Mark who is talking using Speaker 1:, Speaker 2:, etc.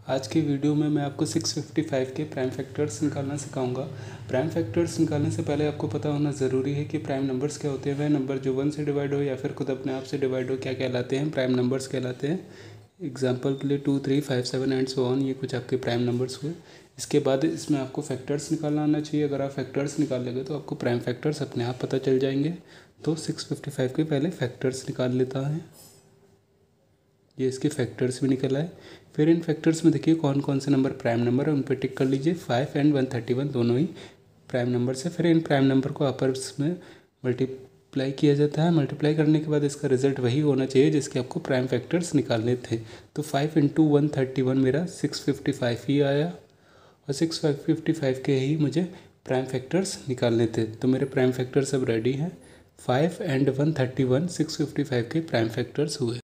Speaker 1: आज की वीडियो में मैं आपको 655 के प्राइम फैक्टर्स निकालना सिखाऊंगा। प्राइम फैक्टर्स निकालने से पहले आपको पता होना ज़रूरी है कि प्राइम नंबर्स क्या होते हैं। वह नंबर जो 1 से डिवाइड हो या फिर खुद अपने आप से डिवाइड हो क्या कहलाते हैं, प्राइम नंबर्स कहलाते हैं। एग्जाम्पल के लिए 2, 3, 5, 7 एंड सो ऑन, ये कुछ आपके प्राइम नंबर्स हुए। इसके बाद इसमें आपको फैक्टर्स निकालना आना चाहिए। अगर आप फैक्टर्स निकाल लेंगे तो आपको प्राइम फैक्टर्स अपने आप पता चल जाएंगे। तो 655 के पहले फैक्टर्स निकाल लेता है। ये इसके फैक्टर्स भी निकल आए। फिर इन फैक्टर्स में देखिए कौन कौन से नंबर प्राइम नंबर है, उन पर टिक कर लीजिए। 5 एंड 131 दोनों ही प्राइम नंबर है। फिर इन प्राइम नंबर को आपस में मल्टीप्लाई किया जाता है। मल्टीप्लाई करने के बाद इसका रिजल्ट वही होना चाहिए जिसके आपको प्राइम फैक्टर्स निकालने थे। तो 5 इंटू 131 मेरा 655 ही आया और 655 के ही मुझे प्राइम फैक्टर्स निकालने थे। तो मेरे प्राइम फैक्टर्स अब रेडी हैं। 5 एंड 131 655 के प्राइम फैक्टर्स हुए।